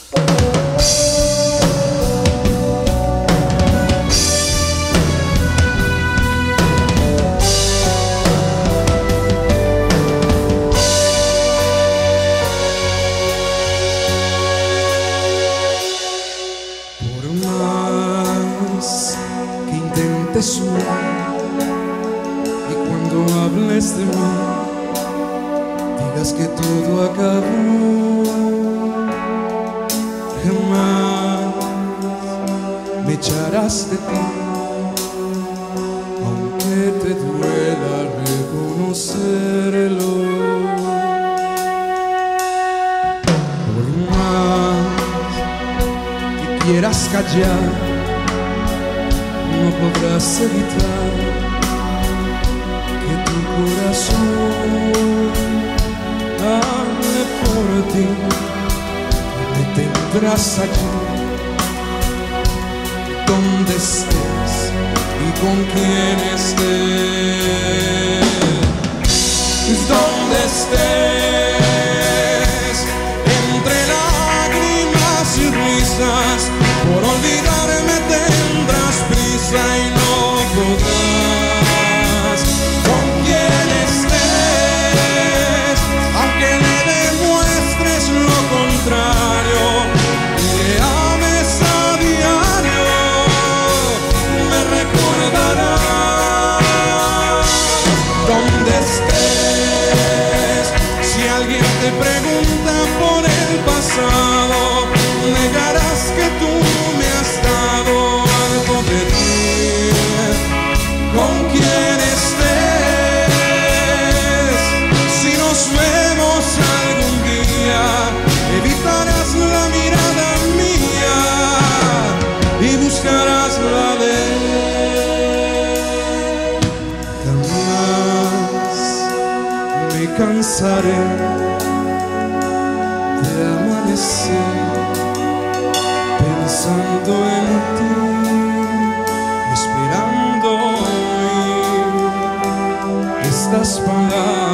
Y cuando hables de mí, digas que todo acabó. Jamás me echarás de ti, aunque te duela reconocerlo. Por más que quieras callar, no podrás evitar que tu corazón hable por ti. Me tendrás allí donde estés y con quien estés. Donde estés, entre lágrimas y risas, por olvidarme tendrás prisa y no podrás. Con quien estés, aunque le demuestres lo contrario y le ames a diario, me recordarás. Donde estés, si alguien te pregunta por el pasado, negarás que tú me has dado algo de ti. Con quien estés, si nos vemos algún día, evitarás la mirada mía y buscarás la de él. Jamás me cansaré de amanecer pensando en ti, esperando oír estas palabras